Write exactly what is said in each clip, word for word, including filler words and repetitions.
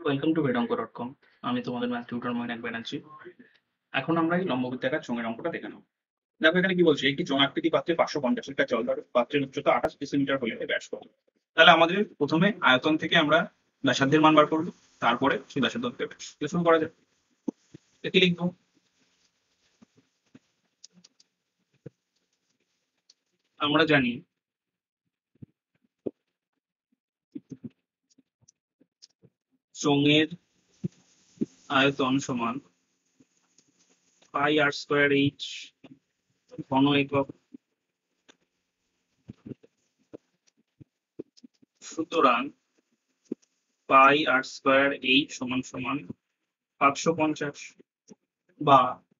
Welcome to বেডঙ্ক dot com. আমি তোমাদের ম্যাথ টিউটর ময়নাক ব্যানার্জি। এখন আমরা এই লম্ববৃত্তাকার চোঙের অঙ্কটা দেখে নেব। দেখো এখানে কি বলছে, একটি চোঙাকৃতি পাত্রে পাঁচশো পঞ্চাশ লিটার জল ধরো, পাত্রের উচ্চতা আঠাশ ডেসিমিটার হলে এর ব্যাস কত? তাহলে আমাদের প্রথমে আয়তন থেকে আমরা ব্যাসার্ধের মান বার করবো, তারপরে সেই ব্যাসার্ধ থেকে ব্যাস। তাহলে শুরু করা যাক। কি লিখবো? আমরা জানি চোঙের আয়তন সমান পাই আর স্কোয়ার এইচ ঘন একক। সুতরাং পাই আর স্কোয়ার এইচ সমান সমান পাঁচশো পঞ্চাশ, বা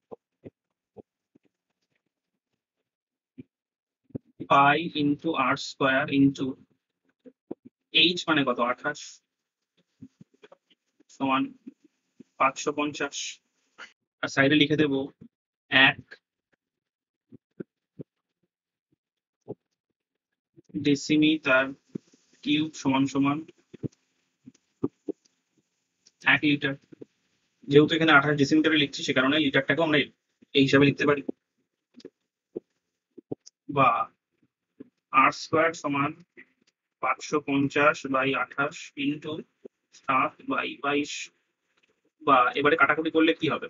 pi into R square into H মানে কত, আঠাশ, সমান পাঁচশো পঞ্চাশ। আর সাইডে লিখে দেবো এক ডেসিমিটার কিউব সমান সমান এক লিটার। যেহেতু এখানে আঠাশ ডেসিমিটারে লিখছি, সে কারণে লিটারটাকেও আমরা এই হিসাবে লিখতে পারি। বা আর স্কোয়ার সমান পাঁচশো পঞ্চাশ বাই আঠাশ ইন্টু সাত বাই বাইশ। বা এবারে কাটাকুটি করলে কি হবে?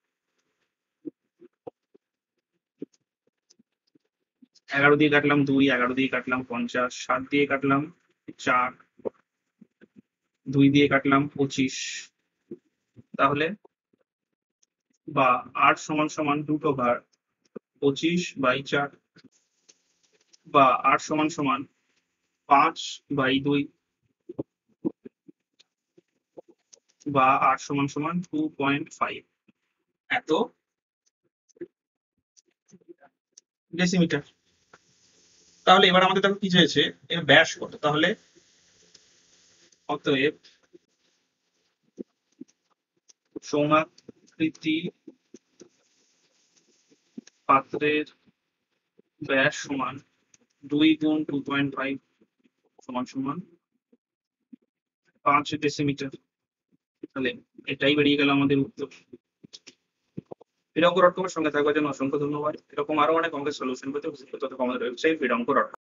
এগারো দিয়ে কাটলাম দুই, এগারো দিয়ে কাটলাম পঞ্চাশ, সাত দিয়ে কাটলাম চার, দুই দিয়ে কাটলাম পঁচিশ। তাহলে বা আট সমান সমান দুটো ভার পঁচিশ বাই চার, বা আট সমান সমান পাঁচ বাই দুই, বা আট সমান সমান টু পয়েন্ট ফাইভ এত ডেসিমিটার। তাহলে এবার আমাদের দেখো কি চেয়েছে, এর ব্যাস কত। তাহলে অতএব চোঙাকৃতি পাত্রের ব্যাস সমান দুই গুণ টু পয়েন্ট ফাইভ সমান সমান পাঁচ ডেসিমিটার। তাহলে এটাই বেরিয়ে গেল আমাদের উত্তর। এরকম ডট কমের সঙ্গে থাকবার জন্য অসংখ্য ধন্যবাদ। এরকম আরো অনেক অঙ্কের সলিউশন পেতে তথা আমাদের ওয়েবসাইট বিডঙ্ক ডট কম।